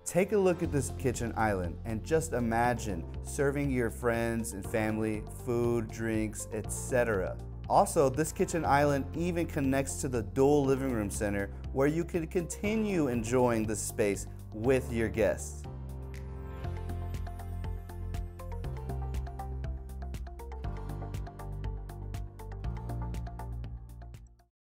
Take a look at this kitchen island and just imagine serving your friends and family food, drinks, etc. Also, this kitchen island even connects to the dual living room center where you can continue enjoying this space with your guests.